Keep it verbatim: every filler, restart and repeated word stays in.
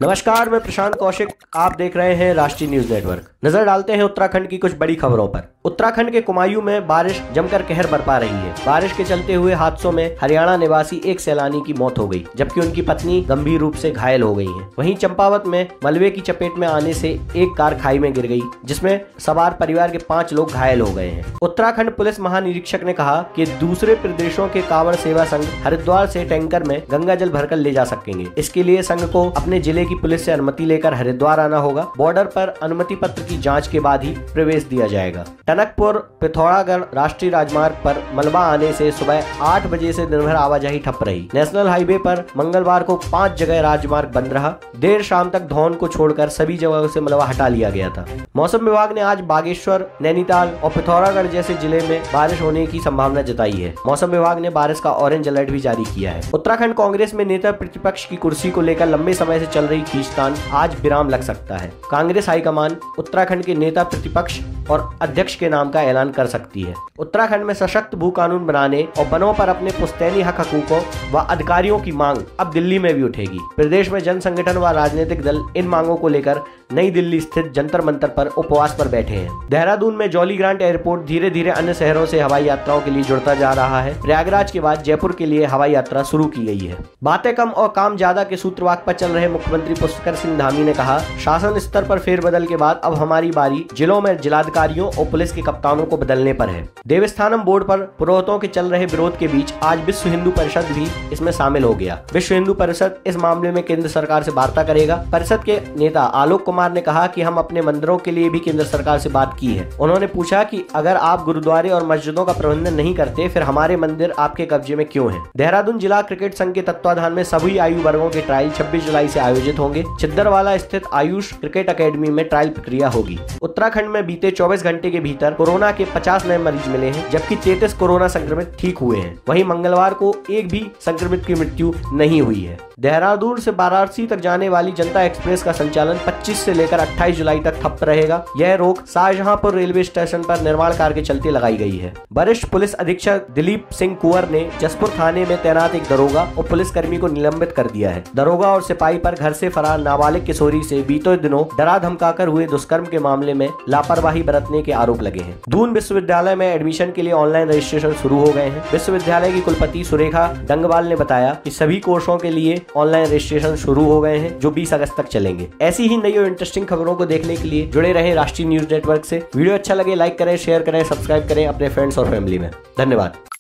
नमस्कार, मैं प्रशांत कौशिक। आप देख रहे हैं राष्ट्रीय न्यूज नेटवर्क। नजर डालते हैं उत्तराखंड की कुछ बड़ी खबरों पर। उत्तराखंड के कुमायूं में बारिश जमकर कहर बरपा रही है। बारिश के चलते हुए हादसों में हरियाणा निवासी एक सैलानी की मौत हो गई, जबकि उनकी पत्नी गंभीर रूप से घायल हो गई है। वहीं चंपावत में मलबे की चपेट में आने से एक कार खाई में गिर गई, जिसमें सवार परिवार के पांच लोग घायल हो गए हैं। उत्तराखंड पुलिस महानिरीक्षक ने कहा कि दूसरे प्रदेशों के कांवड़ सेवा संघ हरिद्वार से टैंकर में गंगा जल भरकर ले जा सकेंगे। इसके लिए संघ को अपने जिले की पुलिस से अनुमति लेकर हरिद्वार आना होगा। बॉर्डर पर अनुमति पत्र की जांच के बाद ही प्रवेश दिया जाएगा। टनकपुर पिथौरागढ़ राष्ट्रीय राजमार्ग पर मलबा आने से सुबह आठ बजे से दिन भर आवाजाही ठप रही। नेशनल हाईवे पर मंगलवार को पांच जगह राजमार्ग बंद रहा। देर शाम तक धौन को छोड़कर सभी जगहों से मलबा हटा लिया गया था। मौसम विभाग ने आज बागेश्वर, नैनीताल और पिथौरागढ़ जैसे जिले में बारिश होने की संभावना जताई है। मौसम विभाग ने बारिश का ऑरेंज अलर्ट भी जारी किया है। उत्तराखंड कांग्रेस में नेता प्रतिपक्ष की कुर्सी को लेकर लंबे समय से चल रही खींचतान आज विराम लग सकता है। कांग्रेस हाईकमान उत्तराखंड के नेता प्रतिपक्ष और अध्यक्ष के नाम का ऐलान कर सकती है। उत्तराखंड में सशक्त भू कानून बनाने और वनों पर अपने पुश्तैनी हक हकूकों व अधिकारियों की मांग अब दिल्ली में भी उठेगी। प्रदेश में जन संगठन व राजनीतिक दल इन मांगों को लेकर नई दिल्ली स्थित जंतर मंतर पर उपवास पर बैठे हैं। देहरादून में जॉली ग्रांट एयरपोर्ट धीरे धीरे अन्य शहरों से हवाई यात्राओं के लिए जुड़ता जा रहा है। प्रयागराज के बाद जयपुर के लिए हवाई यात्रा शुरू की गई है। बातें कम और काम ज्यादा के सूत्रवाक पर चल रहे मुख्यमंत्री पुष्कर सिंह धामी ने कहा, शासन स्तर पर फेरबदल के बाद अब हमारी बारी जिलों में जिलाधिकारियों और पुलिस के कप्तानों को बदलने पर है। देवस्थानम बोर्ड पर पुरोहितों के चल रहे विरोध के बीच आज विश्व हिंदू परिषद भी इसमें शामिल हो गया। विश्व हिंदू परिषद इस मामले में केंद्र सरकार से वार्ता करेगा। परिषद के नेता आलोक कुमार ने कहा कि हम अपने मंदिरों के लिए भी केंद्र सरकार से बात की है। उन्होंने पूछा कि अगर आप गुरुद्वारे और मस्जिदों का प्रबंधन नहीं करते, फिर हमारे मंदिर आपके कब्जे में क्यों हैं? देहरादून जिला क्रिकेट संघ के तत्वाधान में सभी आयु वर्गों के ट्रायल छब्बीस जुलाई से आयोजित होंगे। छिद्दरवाला स्थित आयुष क्रिकेट अकेडमी में ट्रायल प्रक्रिया होगी। उत्तराखंड में बीते चौबीस घंटे के भीतर कोरोना के पचास नए मरीज मिले हैं, जबकि तैंतीस कोरोना संक्रमित ठीक हुए हैं। वहीं मंगलवार को एक भी संक्रमित की मृत्यु नहीं हुई है। देहरादून से वाराणसी तक जाने वाली जनता एक्सप्रेस का संचालन पच्चीस से लेकर अट्ठाईस जुलाई तक ठप रहेगा। यह रोक शाहजहांपुर रेलवे स्टेशन पर निर्माण कार्य के चलते लगाई गई है। वरिष्ठ पुलिस अधीक्षक दिलीप सिंह कुंवर ने जसपुर थाने में तैनात एक दरोगा और पुलिसकर्मी को निलंबित कर दिया है। दरोगा और सिपाही पर घर से फरार नाबालिग किशोरी से बीते दिनों डरा धमकाकर हुए दुष्कर्म के मामले में लापरवाही बरतने के आरोप लगे हैं। दून विश्वविद्यालय में एडमिशन के लिए ऑनलाइन रजिस्ट्रेशन शुरू हो गए हैं। विश्वविद्यालय की कुलपति सुरेखा डंगवाल ने बताया कि सभी कोर्सों के लिए ऑनलाइन रजिस्ट्रेशन शुरू हो गए हैं, जो बीस अगस्त तक चलेंगे। ऐसी ही नई और इंटरेस्टिंग खबरों को देखने के लिए जुड़े रहें राष्ट्रीय न्यूज नेटवर्क से। वीडियो अच्छा लगे लाइक करें, शेयर करें, सब्सक्राइब करें अपने फ्रेंड्स और फैमिली में। धन्यवाद।